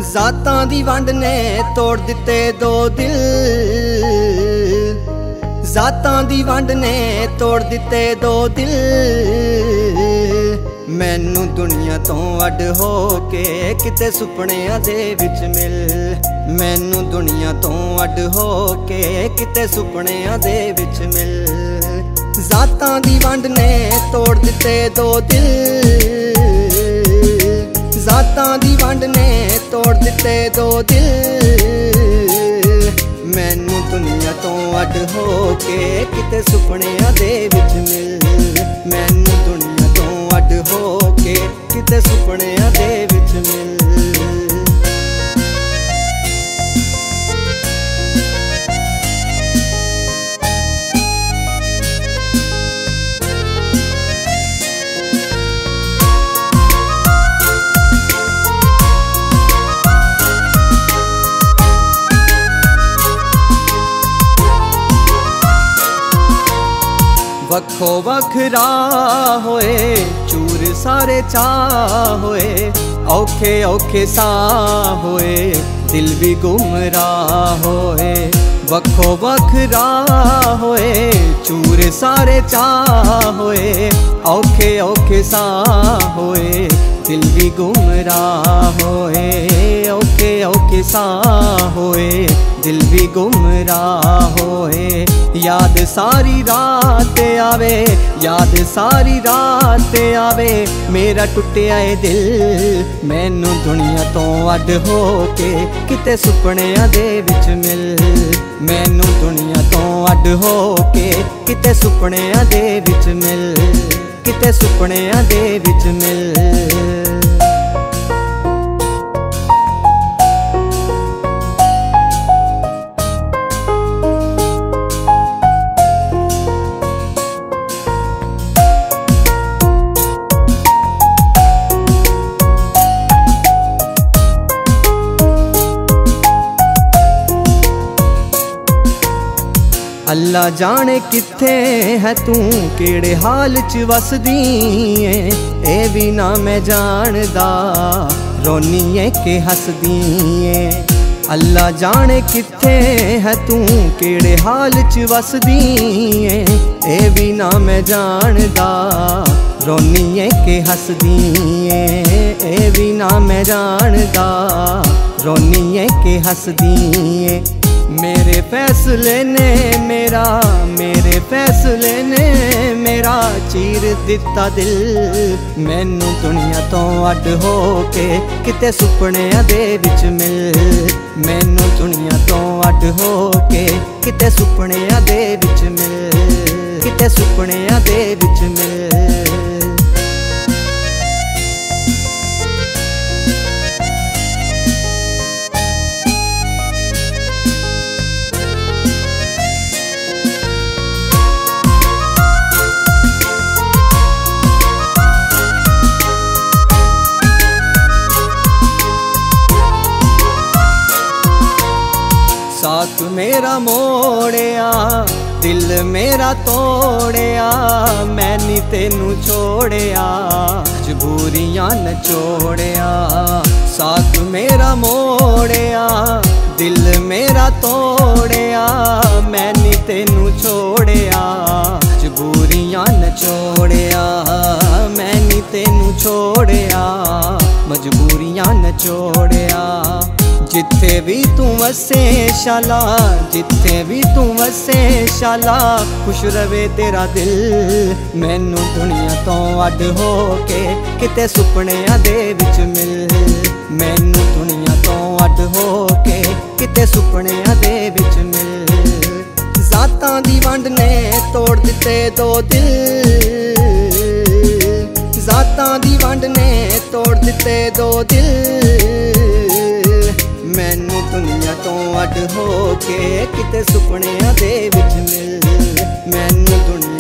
जातां दी वंड ने तोड़ दिते दो दिल, जातां दी वंड ने तोड़ दिते दो दिल। मैनू दुनिया तो अड हो के किते सुपनियां दे विच मिल, मैनू दुनिया तो अड हो के किते सुपनियां दे विच मिल। जातां दी वंड ने तोड़ दिते दो दिल, जातां दी वंड ने तोड़ दिते दो दिल। मैनू दुनिया तो अड हो के किते सुपनियां दे विच मिल, मैनू दुनिया तो अड हो के किते सुपनियां दे विच मिल। वखो वखरा होए चूर सारे चा होए, औखे औखे सा होए दिल भी गुमराह होए। वखो वखरा होए चूर सारे चा होए, औखे औखे सा होए दिल भी गुमराह होए। औखे औखे सा होए दिल भी गुमराह होए। याद सारी रात आवे, याद सारी रात आवे मेरा टुटिया ए दिल। मैनू दुनिया तो अड हो के किते सुपनियां दे विच मिल, मैनू दुनिया तो अड हो के किते सुपनियां दे विच मिल, किते सुपनियां दे विच मिल। अल्लाह जाने किथे है तू केड़े हाल च वसदी ऐ, ए भी ना मैं जानदा रोनी है के हसदी ऐ। अल्लाह जाने किथे है तू केड़े हाल च वसदी ऐ, ए भी ना मैं जानदा रोनी है के हसदी ऐ। ए भी ना मैं जानदा रोनी है के हसदी ऐ। मेरे फैसले ने मेरा, मेरे फैसले ने मेरा चीर दिता दिल। मैनू दुनिया तो अड हो के किते सुपनियां दे विच मिल, मैनू दुनिया तो अड हो के किते सुपनियां दे विच मिल, किते सुपनियां दे विच मिल। साथ मेरा मोड़िया दिल मेरा तोड़िया, मैनी तेनू छोड़िया मजबूरियां न छोड़िया। साथ मेरा मोड़िया दिल मेरा तोड़िया, मैनी तेनू छोड़िया मजबूरियां न छोड़िया। मैनी तेनू छोड़िया मजबूरियां न छोड़िया। जिथे भी तू वसे शाला, जिथे भी तू वसे शाला खुश रवे तेरा दिल। मैनू दुनिया तो अड हो के किते सुपनियां दे विच मिल, मैनू दुनिया तो अड हो के किते सुपनियां दे विच मिल। जातां दी वंड ने तोड़ दिते दो दिल, जातां दी वंड ने तोड़ दिते दो दिल। मैनू दुनिया तो अड हो के किते सुपनियां दे विच मिल, मैनू दुनिया